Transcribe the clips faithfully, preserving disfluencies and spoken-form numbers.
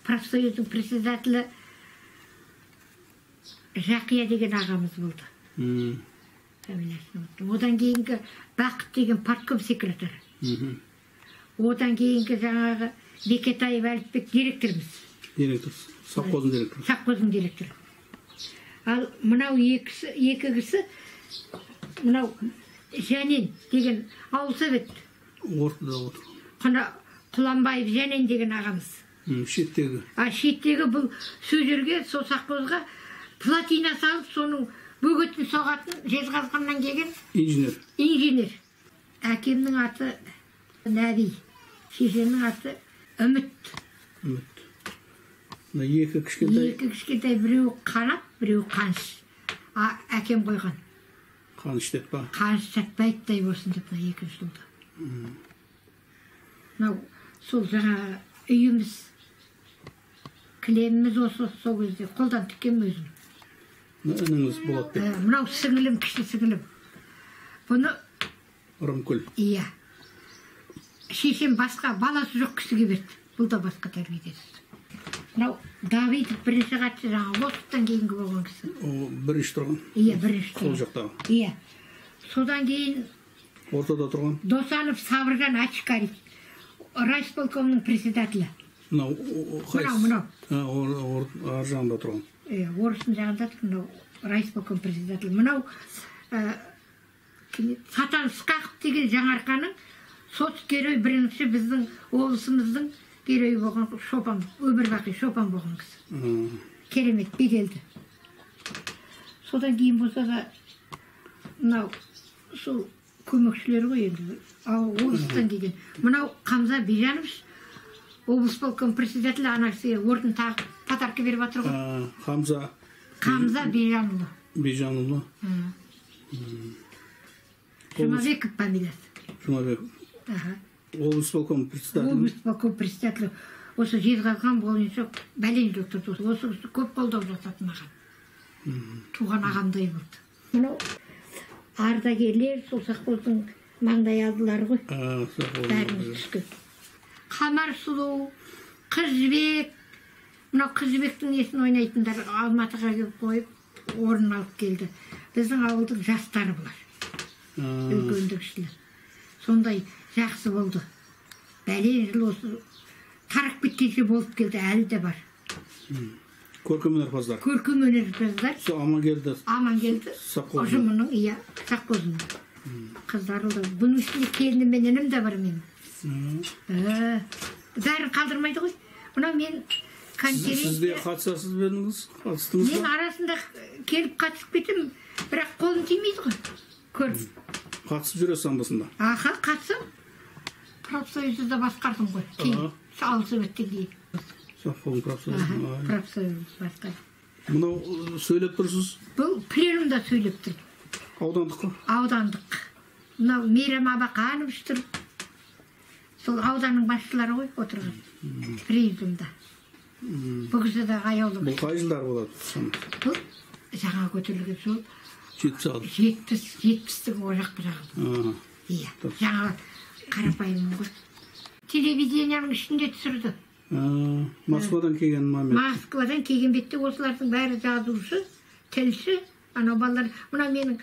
профсоюздың председателі Жақия деген ағамыз болды. Одан кейінгі Бақыт деген партком секретары. Одан кейінгі жаңағы Бекетаев Әліпбек директорымыз. Директор, совхоздың директоры. Совхоздың директоры. Ал мынау екі кісі, мынау Жәнен деген ауыл совет. Ортада отыр. Құланбаев Жәнен деген ағамыз. Шеттегі. А шеттегі бұл сөздерге, сол совхозға платина салып, соның бөгетін соғатын Жезқазғаннан келген инженер. Инженер. Әкемнің аты Нәби, шешемнің аты Үміт. Үміт. Екі кішкентай. Екі кішкентай, біреу Қанат, біреу Қаныш. Әкем қойған. Қаныш деп па? Қаныш Сәтбаевтай болсын деп, екінші жылда. Мынау сол жаңа үйіміз, кілеміміз осы сол кезде қолдан тіккен өзім. Ініңіз болады деп. Мынау сіңілім, кіші сіңілім. Бұны Ырымкүл. Иә. Шешем басқа баласы жоқ кісіге берді. Бұл да басқа тәрбиеден. Мынау Давидов бірінші хатшы, жаңа Лосовтан кейінгі болған кісі. О, бірінші тұрған? Иә, бірінші тұрған. Сол жақтағы. Иә. Содан кейін ортада тұрған? Досанов Сабыржан Ачкарий, райисполкомның председателі. Мынау Мынау, мынау. Ар жағында тұрған. Орыстың жағында тұр, мынау райисполком председателі. Мынау Сатан Сқақов деген Жаңарқаның сот герой бірінші біздің облысымыздың геройы болған Шопан, өмірбақи Шопан болған кісі. Керемет, беделді. Содан кейін болса да, мынау сол көмекшілері ғой енді, облыстан деген. Мынау Қамза Бижанович, облысполком председателі, ана кісіге орден тағып подарка беріп жатыр ғой. Қамза. Қамза Бижанұлы. Бижанұлы. Жұмабеков фамилиясы. Жұмабеков. Облысполком председателі. Облысполком председателі. Осы Жезқазған бойынша бәлен жоқ тұрды. Осы көп қолдау жасады маған. Туған ағамдай болды. Мынау ардагерлер сол совхоздың маңдай алдылары ғой. Бәріміз түскен. Қамар Сұлу, Қыз Жібек, мынау Қыз Жібектің несін ойнайтындар Алматыға келіп қойып, орын алып келді. Біздің ауылдың жастары бұлар. Үлкендікшілер. Сондай жақсы болды. Бәлен жыл осы тарық біткенше болып келді, әлі де бар. Көркем өнерпаздар. Көркем өнерпаздар. Сол аман келді. Аман келді. Ұжымының, иә, совхозының. Қыздары да. Бұның ішінде келінім мен інім де бар менің. Бәрін қалдырмайды ғой. Мына мен конференция... Сіз де қатысасыз бердіңіз? Қатыстыңыз ба? Мен арасында келіп қатысып кетем, бірақ қолым тимейді ғой. Көріп. Қатысып жүресіз андасында? Аха, қатысым. Профсоюзды да басқардым ғой. Кейін, алысы өттен кейін. Совхоздың профсоюзын. Профсоюзды басқардым. Мынау сөйлеп тұрсыз? Бұл пленумда сөйлеп тұр. Аудандық қой? Аудандық. Мынау Мейрам Абақанович тұр. Сол ауданның басшылары ғой отырған. Президиумда. Бұл кісі де аяулы. Бұл қай жылдар болады? Бұл жаңа көтерілген сол. жетпіс алты. жетпіс, жетпістің о жақ жағы. Иә. Жаңа қарапайым ғой. Телевиденияның ішінде түсірді. Москвадан келген момент. Москвадан келген бетте осылардың бәрі жазушы, тілші, анау балалар. Мына менің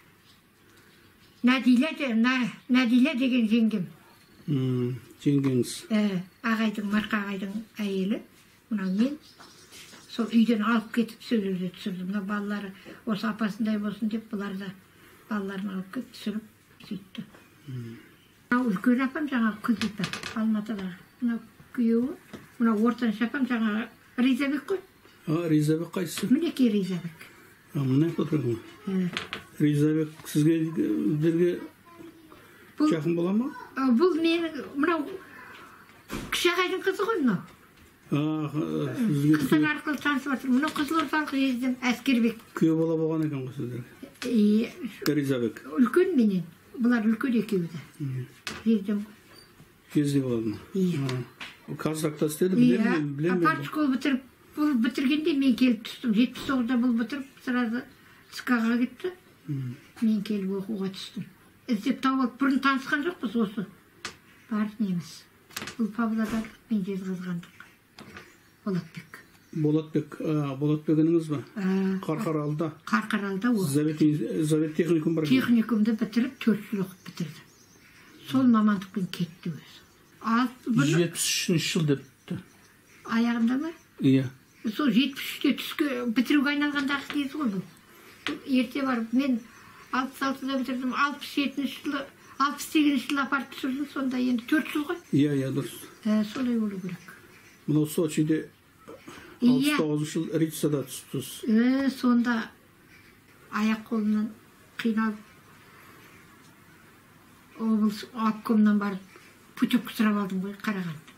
Надиля деген жеңгем. Жеңгеңіз. Ағайдың, Марқа ағайдың әйелі. Мына мен сол үйден алып кетіп сөйлеуде түсірді. Мына балалары осы апасындай болсын деп, бұлар да балаларын алып кетіп түсіріп сөйтті. Мына үлкен апам жаңағы Күлтипа, Алматыдағы. Мына күйеуі, мына ортаншы апам жаңағы Ризабек қой. Ризабек қайсысы? Мінекей Ризабек. Мына отырған. Ризабек сізге бірге жақын бола ма? Бұл менің, мынау кіші ағайдың қызы ғой мынау. Қыздан арқылы танысып жатыр. Мынау Қызылордалық жездім Әскербек. Күйеу бала болған екен ғой сіздерге? Ризабек. Үлкен менен. Бұлар үлкен екеуі де. Жездім. Жезде болады ма? Иә. Қазрақта істеді, білем мен? Партшкол бітіріп, бұл бітіргенде мен келіп түстім. жетпіс тоғызда бұл бітіріп, сразу ЦК-ға кетті. Мен келіп оқуға түстім. Іздеп тауып, бұрын танысқан жоқпыз осы. Барыс неміз. Бұл Павлодарлық, мен Жезқазғандық. Болатбек. Болатбек, Болатбегіңіз ба? Қарқаралыда. Қарқаралыда ол. Завет техникум бар. Техникумды бітіріп, төрт жыл оқып бітірді. Сол мамандықпен кетті өзі. жетпіс үшінші жыл депті. Аяғында ма? Иә. Сол жетпіс үште түске бітіруге айналғандағы кезі ғой бұл. Ерте барып, мен алпыс алтыда бітірдім, алпыс жетінші жылы, алпыс сегізінші жылы апарып түсірдім, сонда енді төрт жыл ғой. Иә, иә, дұрыс. Солай болу керек. Мынау Сочиде алпыс тоғызыншы жыл Риццада түстіңіз. Сонда аяқ қолынан қиналып, облыс обкомнан барып путевка сұрап алдым ғой, қараған.